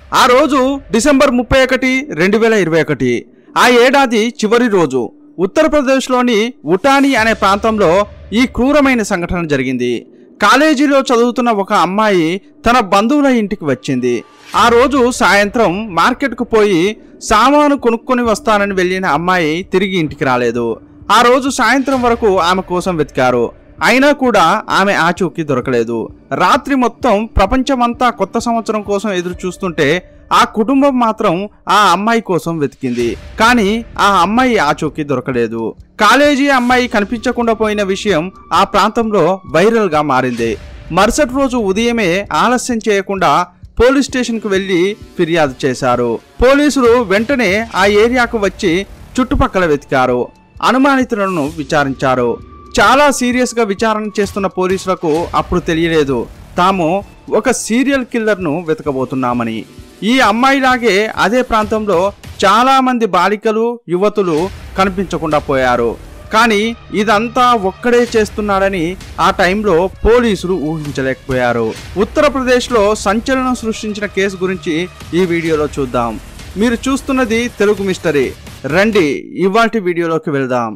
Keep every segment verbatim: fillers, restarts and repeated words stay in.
ఆ రోజు డిసెంబర్ ముప్పై ఒకటి రెండు వేల ఇరవై ఒకటి ఆ ఏడాది చివరి రోజు ఉత్తరప్రదేశ్లోని ఉటాని అనే ప్రాంతంలో ఈ క్రూరమైన సంఘటన జరిగింది. కాలేజీలో చదువుతున్న ఒక అమ్మాయి తన బంధువుల ఇంటికి వచ్చింది. ఆ రోజు సాయంత్రం మార్కెట్కు పోయి సామాను కొనుక్కొని వస్తానని వెళ్ళిన అమ్మాయి తిరిగి ఇంటికి రాలేదు. ఆ రోజు సాయంత్రం వరకు ఆమె కోసం వెతికారు. అయినా కూడా ఆమె ఆచూకీ దొరకలేదు. రాత్రి మొత్తం ప్రపంచమంతా కొత్త సంవత్సరం కోసం ఎదురు చూస్తుంటే ఆ కుటుంబం మాత్రం ఆ అమ్మాయి కోసం వెతికింది. కానీ ఆ అమ్మాయి ఆచూకీ దొరకలేదు. కాలేజీ అమ్మాయి కనిపించకుండా పోయిన విషయం ఆ ప్రాంతంలో వైరల్ గా మారింది. మరుసటి రోజు ఉదయమే ఆలస్యం చేయకుండా పోలీస్ స్టేషన్ కు వెళ్లి ఫిర్యాదు చేశారు. పోలీసులు వెంటనే ఆ ఏరియాకు వచ్చి చుట్టుపక్కల వెతికారు. అనుమానితులను విచారించారు. చాలా సీరియస్ గా విచారణ చేస్తున్న పోలీసులకు అప్పుడు తెలియలేదు తాము ఒక సీరియల్ కిల్లర్ ను వెతకబోతున్నామని. ఈ అమ్మాయిలాగే అదే ప్రాంతంలో చాలా మంది బాలికలు యువతులు కనిపించకుండా పోయారు. కానీ ఇదంతా ఒక్కడే చేస్తున్నాడని ఆ టైంలో పోలీసులు ఊహించలేకపోయారు. ఉత్తరప్రదేశ్లో సంచలనం సృష్టించిన కేసు గురించి ఈ వీడియోలో చూద్దాం. మీరు చూస్తున్నది తెలుగు మిస్టరీ. రండి ఇవాల్టి వీడియోలోకి వెళ్దాం.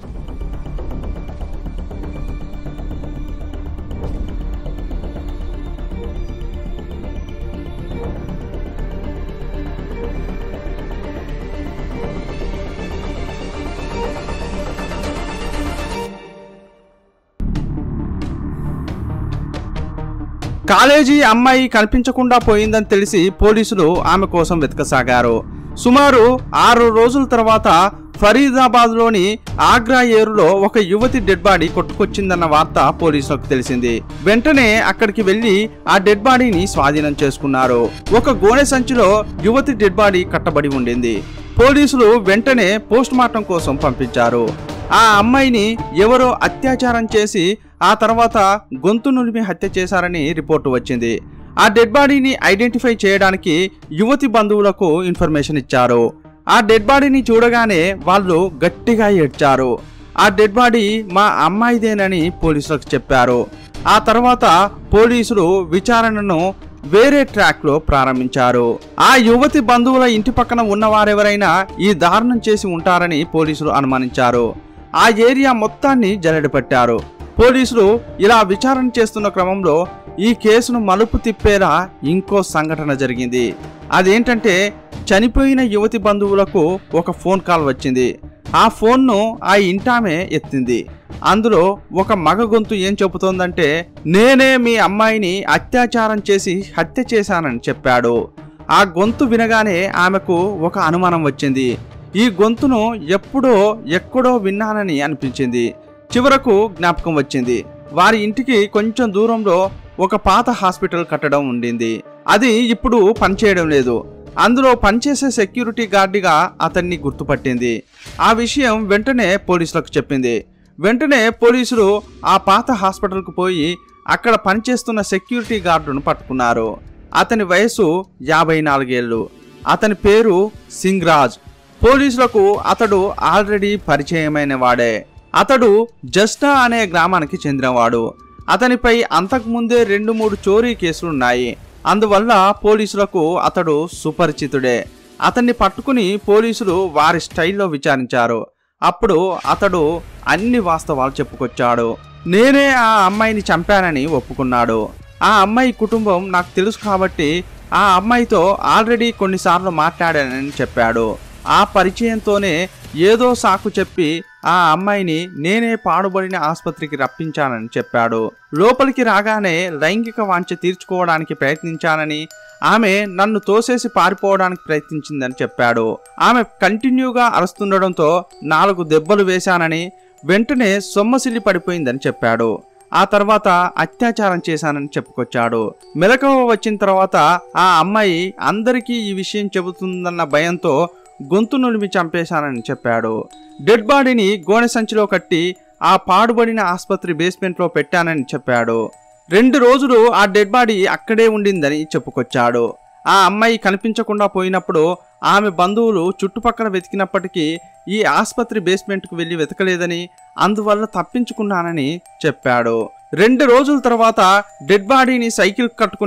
కాలేజీ అమ్మాయి కనిపించకుండా పోయిందని తెలిసి పోలీసులు ఆమె కోసం వెతకసాగారు. సుమారు ఆరు రోజుల తర్వాత ఫరీదాబాద్ లోని ఆగ్రా ఏరులో ఒక యువతి డెడ్ బాడీ కొట్టుకొచ్చిందన్న వార్త పోలీసులకు తెలిసింది. వెంటనే అక్కడికి వెళ్లి ఆ డెడ్ బాడీని స్వాధీనం చేసుకున్నారు. ఒక గోనె సంచిలో యువతి డెడ్ బాడీ కట్టబడి ఉండింది. పోలీసులు వెంటనే పోస్ట్ మార్టం కోసం పంపించారు. ఆ అమ్మాయిని ఎవరో అత్యాచారం చేసి ఆ తర్వాత గొంతు నులిమి హత్య చేశారని రిపోర్టు వచ్చింది. ఆ డెడ్ బాడీని ఐడెంటిఫై చేయడానికి యువతి బంధువులకు ఇన్ఫర్మేషన్ ఇచ్చారు. ఆ డెడ్ బాడీని చూడగానే వాళ్ళు గట్టిగా ఏడ్చారు. ఆ డెడ్ బాడీ మా అమ్మాయిదేనని పోలీసులకు చెప్పారు. ఆ తర్వాత పోలీసులు విచారణను వేరే ట్రాక్ లో ప్రారంభించారు. ఆ యువతి బంధువుల ఇంటి పక్కన ఉన్నవారెవరైనా ఈ దారుణం చేసి ఉంటారని పోలీసులు అనుమానించారు. ఆ ఏరియా మొత్తాన్ని జల్లెడ పట్టారు. పోలీసులు ఇలా విచారణ చేస్తున్న క్రమంలో ఈ కేసును మలుపు తిప్పేలా ఇంకో సంఘటన జరిగింది. అదేంటంటే చనిపోయిన యువతి బంధువులకు ఒక ఫోన్ కాల్ వచ్చింది. ఆ ఫోన్ను ఆ ఇంటామే ఎత్తింది. అందులో ఒక మగ గొంతు ఏం చెబుతోందంటే, నేనే మీ అమ్మాయిని అత్యాచారం చేసి హత్య చేశానని చెప్పాడు. ఆ గొంతు వినగానే ఆమెకు ఒక అనుమానం వచ్చింది. ఈ గొంతును ఎప్పుడో ఎక్కడో విన్నానని అనిపించింది. చివరకు జ్ఞాపకం వచ్చింది. వారి ఇంటికి కొంచెం దూరంలో ఒక పాత హాస్పిటల్ కట్టడం ఉండింది. అది ఇప్పుడు పనిచేయడం లేదు. అందులో పనిచేసే సెక్యూరిటీ గార్డుగా అతన్ని గుర్తుపట్టింది. ఆ విషయం వెంటనే పోలీసులకు చెప్పింది. వెంటనే పోలీసులు ఆ పాత హాస్పిటల్కు పోయి అక్కడ పనిచేస్తున్న సెక్యూరిటీ గార్డును పట్టుకున్నారు. అతని వయసు యాభై నాలుగేళ్లు. అతని పేరు సింగ్ రాజ్. పోలీసులకు అతడు ఆల్రెడీ పరిచయమైన వాడే. అతడు జస్టా అనే గ్రామానికి చెందినవాడు. అతనిపై అంతకుముందే రెండు మూడు చోరీ కేసులున్నాయి. అందువల్ల పోలీసులకు అతడు సుపరిచితుడే. అతన్ని పట్టుకుని పోలీసులు వారి స్టైల్లో విచారించారు. అప్పుడు అతడు అన్ని వాస్తవాలు చెప్పుకొచ్చాడు. నేనే ఆ అమ్మాయిని చంపానని ఒప్పుకున్నాడు. ఆ అమ్మాయి కుటుంబం నాకు తెలుసు కాబట్టి ఆ అమ్మాయితో ఆల్రెడీ కొన్నిసార్లు మాట్లాడానని చెప్పాడు. ఆ పరిచయంతోనే ఏదో సాకు చెప్పి ఆ అమ్మాయిని నేనే పాడుబడిన ఆసుపత్రికి రప్పించానని చెప్పాడు. లోపలికి రాగానే లైంగిక వాంఛ తీర్చుకోవడానికి ప్రయత్నించానని, ఆమె నన్ను తోసేసి పారిపోవడానికి ప్రయత్నించిందని చెప్పాడు. ఆమె కంటిన్యూగా అరుస్తుండడంతో నాలుగు దెబ్బలు వేశానని, వెంటనే సొమ్మసిల్లి పడిపోయిందని చెప్పాడు. ఆ తర్వాత అత్యాచారం చేశానని చెప్పుకొచ్చాడు. మెలకువ వచ్చిన తర్వాత ఆ అమ్మాయి అందరికీ ఈ విషయం చెబుతుందన్న భయంతో గొంతు నులిమి చంపేశానని చెప్పాడు. డెడ్ బాడీని గోనె సంచిలో కట్టి ఆ పాడుబడిన ఆసుపత్రి బేస్మెంట్ లో పెట్టానని చెప్పాడు. రెండు రోజులు ఆ డెడ్ బాడీ అక్కడే ఉండిందని చెప్పుకొచ్చాడు. ఆ అమ్మాయి కనిపించకుండా పోయినప్పుడు ఆమె బంధువులు చుట్టుపక్కల వెతికినప్పటికీ ఈ ఆసుపత్రి బేస్మెంట్కు వెళ్ళి వెతకలేదని, అందువల్ల తప్పించుకున్నానని చెప్పాడు. రెండు రోజుల తర్వాత డెడ్ బాడీని సైకిల్ కట్టుకుని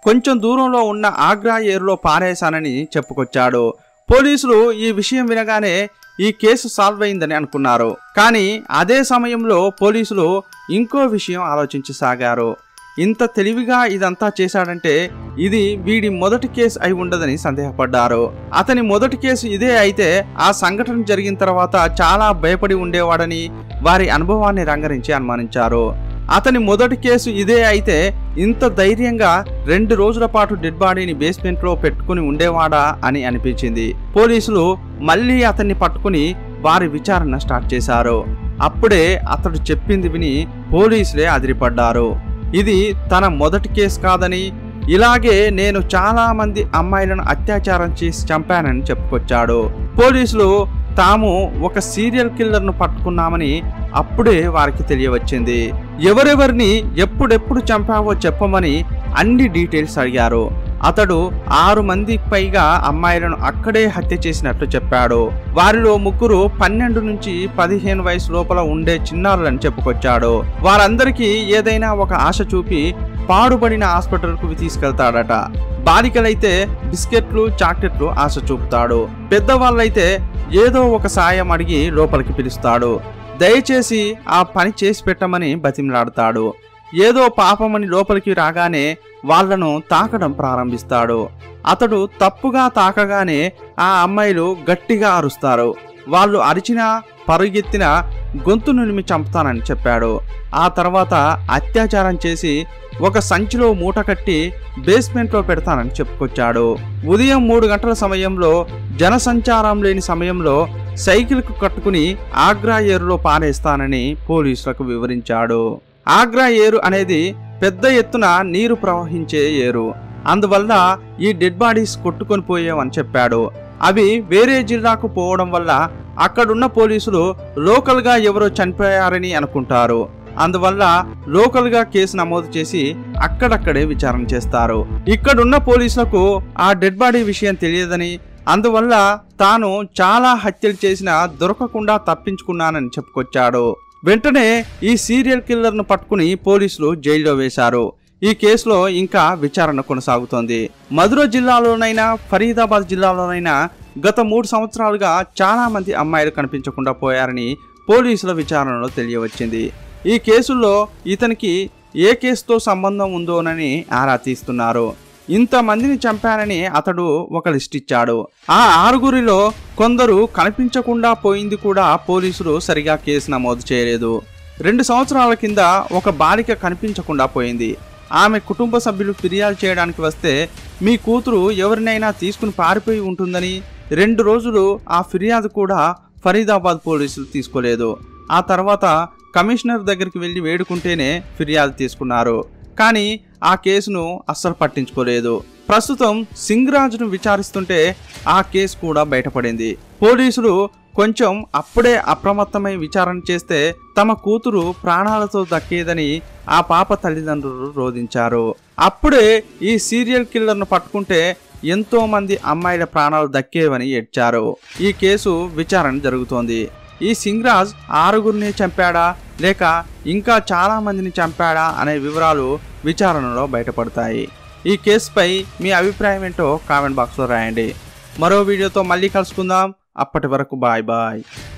కొంచెం దూరంలో ఉన్న ఆగ్రా ఏరులో పారేశానని చెప్పుకొచ్చాడు. పోలీసులు ఈ విషయం వినగానే ఈ కేసు సాల్వ్ అయిందని అనుకున్నారు. కానీ అదే సమయంలో పోలీసులు ఇంకో విషయం ఆలోచించసాగారు. ఇంత తెలివిగా ఇదంతా చేశాడంటే ఇది వీడి మొదటి కేసు అయి ఉండదని సందేహపడ్డారు. అతని మొదటి కేసు ఇదే అయితే ఆ సంఘటన జరిగిన తర్వాత చాలా భయపడి ఉండేవాడని వారి అనుభవాన్ని రంగరించి అనుమానించారు. అతని మొదటి కేసు ఇదే అయితే ఇంత ధైర్యంగా రెండు రోజుల పాటు డెడ్ బాడీని బేస్మెంట్ లో పెట్టుకుని ఉండేవాడా అని అనిపించింది. పోలీసులు మళ్ళీ అతన్ని పట్టుకుని వారి విచారణ స్టార్ట్ చేశారు. అప్పుడే అతడు చెప్పింది విని పోలీసులే అదిరిపడ్డారు. ఇది తన మొదటి కేసు కాదని, ఇలాగే నేను చాలా మంది అమ్మాయిలను అత్యాచారం చేసి చంపానని చెప్పుకొచ్చాడు. పోలీసులు తాము ఒక సీరియల్ కిల్లర్ ను పట్టుకున్నామని అప్పుడే వారికి తెలియవచ్చింది. ఎవరెవరిని ఎప్పుడెప్పుడు చంపావో చెప్పమని అన్ని డీటెయిల్స్ అడిగారు. అతడు ఆరు మందికి పైగా అమ్మాయిలను అక్కడే హత్య చేసినట్లు చెప్పాడు. వారిలో ముగ్గురు పన్నెండు నుంచి పదిహేను వయసు లోపల ఉండే చిన్నారులని చెప్పుకొచ్చాడు. వారందరికీ ఏదైనా ఒక ఆశ చూపి పాడుబడిన హాస్పిటల్కు తీసుకెళ్తాడట. బాలికలైతే బిస్కెట్లు చాక్లెట్లు ఆశ చూపుతాడు. పెద్దవాళ్ళైతే ఏదో ఒక సాయం అడిగి లోపలికి పిలుస్తాడు. దయచేసి ఆ పని చేసి పెట్టమని బతిమలాడతాడు. ఏదో పాపమని లోపలికి రాగానే వాళ్లను తాకడం ప్రారంభిస్తాడు. అతడు తప్పుగా తాకగానే ఆ అమ్మాయిలు గట్టిగా అరుస్తారు. వాళ్ళు అరిచినా పరుగెత్తినా గొంతు నులిమి చంపుతానని చెప్పాడు. ఆ తర్వాత అత్యాచారం చేసి ఒక సంచిలో మూట కట్టి బేస్మెంట్లో పెడతానని చెప్పుకొచ్చాడు. ఉదయం మూడు గంటల సమయంలో జనసంచారం లేని సమయంలో సైకిల్కు కట్టుకుని ఆగ్రా ఏరులో పారేస్తానని పోలీసులకు వివరించాడు. ఆగ్రా ఏరు అనేది పెద్ద ఎత్తున నీరు ప్రవహించే ఏరు. అందువల్ల ఈ డెడ్ బాడీస్ కొట్టుకొని పోయేవని చెప్పాడు. అవి వేరే జిల్లాకు పోవడం వల్ల అక్కడున్న పోలీసులు లోకల్ గా ఎవరో చనిపోయారని అనుకుంటారు. అందువల్ల లోకల్ గా కేసు నమోదు చేసి అక్కడక్కడే విచారణ చేస్తారు. ఇక్కడున్న పోలీసులకు ఆ డెడ్ బాడీ విషయం తెలియదని, అందువల్ల తాను చాలా హత్యలు చేసినా దొరకకుండా తప్పించుకున్నానని చెప్పుకొచ్చాడు. వెంటనే ఈ సీరియల్ కిల్లర్ ను పట్టుకుని పోలీసులు జైల్లో వేశారు. ఈ కేసులో ఇంకా విచారణ కొనసాగుతోంది. మధుర జిల్లాలోనైనా ఫరీదాబాద్ జిల్లాలోనైనా గత మూడు సంవత్సరాలుగా చాలా మంది అమ్మాయిలు కనిపించకుండా పోయారని పోలీసుల విచారణలో తెలియవచ్చింది. ఈ కేసుల్లో ఇతనికి ఏ కేసుతో సంబంధం ఉందోనని ఆరా తీస్తున్నారు. ఇంతమందిని చంపానని అతడు ఒక లిస్ట్ ఇచ్చాడు. ఆ ఆరుగురిలో కొందరు కనిపించకుండా పోయింది కూడా పోలీసులు సరిగా కేసు నమోదు చేయలేదు. రెండు సంవత్సరాల కింద ఒక బాలిక కనిపించకుండా పోయింది. ఆమె కుటుంబ సభ్యులు ఫిర్యాదు చేయడానికి వస్తే మీ కూతురు ఎవరినైనా తీసుకుని పారిపోయి ఉంటుందని రెండు రోజులు ఆ ఫిర్యాదు కూడా ఫరీదాబాద్ పోలీసులు తీసుకోలేదు. ఆ తర్వాత కమిషనర్ దగ్గరికి వెళ్ళి వేడుకుంటేనే ఫిర్యాదు తీసుకున్నారు. కానీ ఆ కేసును అస్సలు పట్టించుకోలేదు. ప్రస్తుతం సింగరాజును విచారిస్తుంటే ఆ కేసు కూడా బయటపడింది. పోలీసులు కొంచెం అప్పుడే అప్రమత్తమై విచారణ చేస్తే తమ కూతురు ప్రాణాలతో దక్కేదని ఆ పాప తల్లిదండ్రులు రోధించారు. అప్పుడే ఈ సీరియల్ కిల్లర్ను పట్టుకుంటే ఎంతో మంది అమ్మాయిల ప్రాణాలు దక్కేవని ఏడ్చారు. ఈ కేసు విచారణ జరుగుతోంది. ఈ సింగరాజ్ ఆరుగురిని చంపాడా లేక ఇంకా చాలా మందిని చంపాడా అనే వివరాలు విచారణలో బయటపడతాయి. ఈ కేసుపై మీ అభిప్రాయం ఏంటో కామెంట్ బాక్స్లో రాయండి. మరో వీడియోతో మళ్ళీ కలుసుకుందాం. అప్పటి వరకు బాయ్ బాయ్.